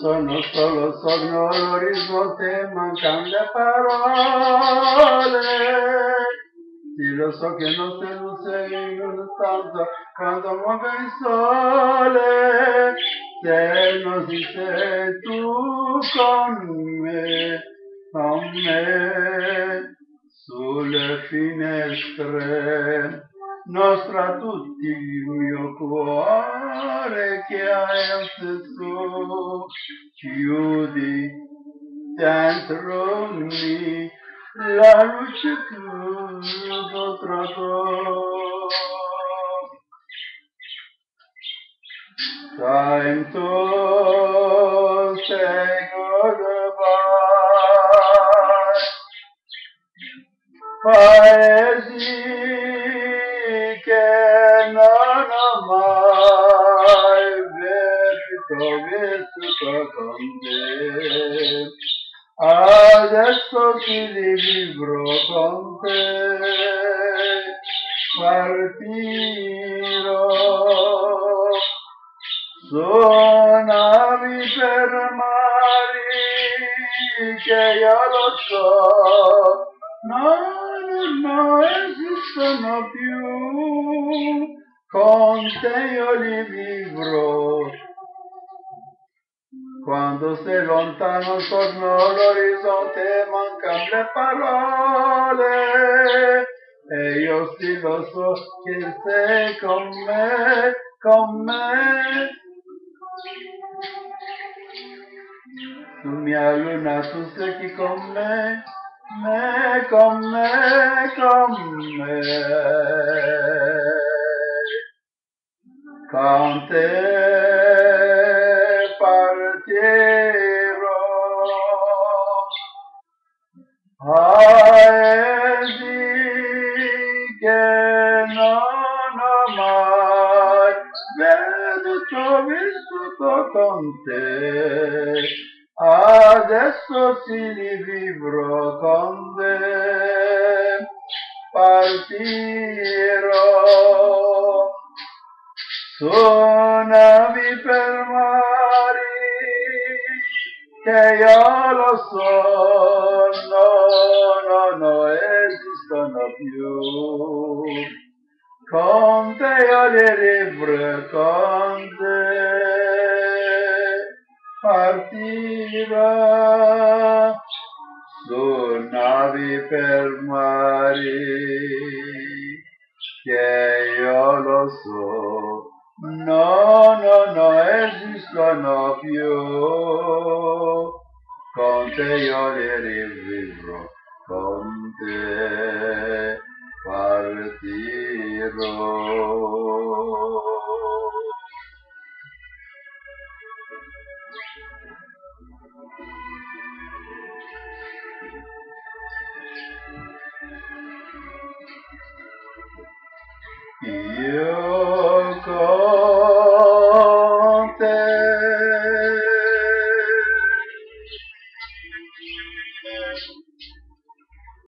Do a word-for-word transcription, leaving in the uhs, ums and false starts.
sono solo sogno all'orizzonte, mancan le parole. Sì, lo so che non sei, non sei in una stanza quando muove il sole. Se non si sei tu con me, con me, sulle finestre, nostra tutti il mio cuore che hai stesso, chiudi dentro me la luce che ho trovato. Time to say goodbye. Paesi che non ho mai veduto, vissuto con te. Adesso ti vivrò con te. Partirò. Suonavi per mari che io lo so, no, non esistono più, con te io li vivrò. Quando sei lontano torno all'orizzonte, mancano le parole, e io sì lo so che sei con me, con me. Tu mia luna, tu sei qui con me, me, con me, con me. Con te partirò. Paesi che non ho mai veduto, vissuto con te. Adesso sì li vivrò con te. Partirò. Suonavi per mari che io lo so, no, no, no esistono più. Con te io li vivrò, con te partirò. Suonavi per mari che io lo so, no, no, no esistono più, con te io li rivivrò, con te partirò. Io